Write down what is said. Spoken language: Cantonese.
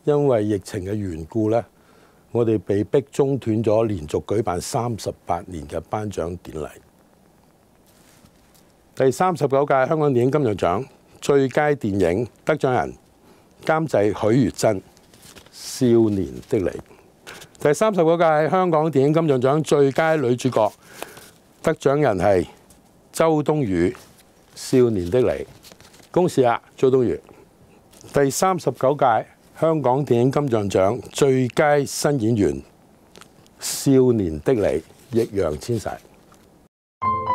因為疫情嘅緣故咧，我哋被逼中斷咗連續舉辦38年嘅頒獎典禮。第39屆香港電影金像獎最佳電影得獎人監製許月珍，《少年的你》。第39屆香港電影金像獎最佳女主角得獎人係周冬雨，《少年的你》。恭喜啊，周冬雨！第39屆香港電影金像獎最佳新演員《少年的你》，易烊千璽。